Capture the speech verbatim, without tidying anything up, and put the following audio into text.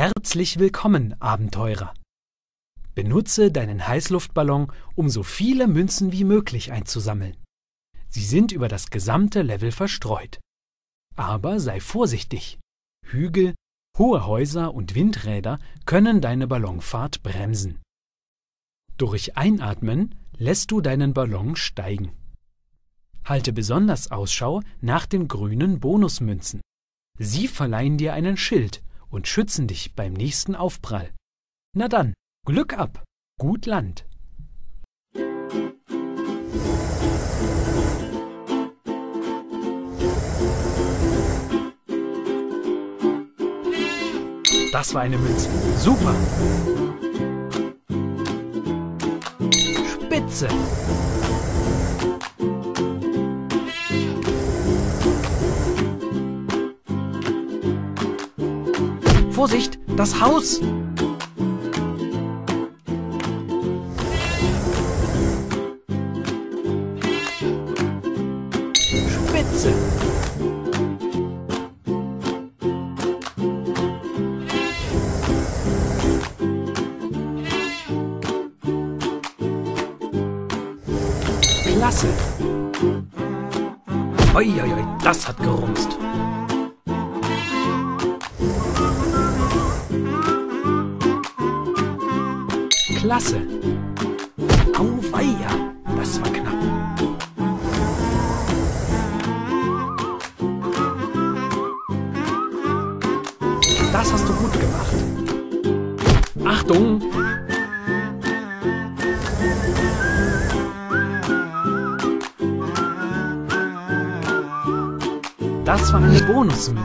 Herzlich willkommen, Abenteurer! Benutze deinen Heißluftballon, um so viele Münzen wie möglich einzusammeln. Sie sind über das gesamte Level verstreut. Aber sei vorsichtig. Hügel, hohe Häuser und Windräder können deine Ballonfahrt bremsen. Durch Einatmen lässt du deinen Ballon steigen. Halte besonders Ausschau nach den grünen Bonusmünzen. Sie verleihen dir einen Schild und schützen dich beim nächsten Aufprall. Na dann, Glück ab, gut Land! Das war eine Münze. Super! Spitze! Vorsicht, das Haus! Spitze! Klasse! Oi, oi, oi, das hat gerumst! Klasse! Auweia, das war knapp! Das hast du gut gemacht! Achtung! Das war eine Bonusmünze.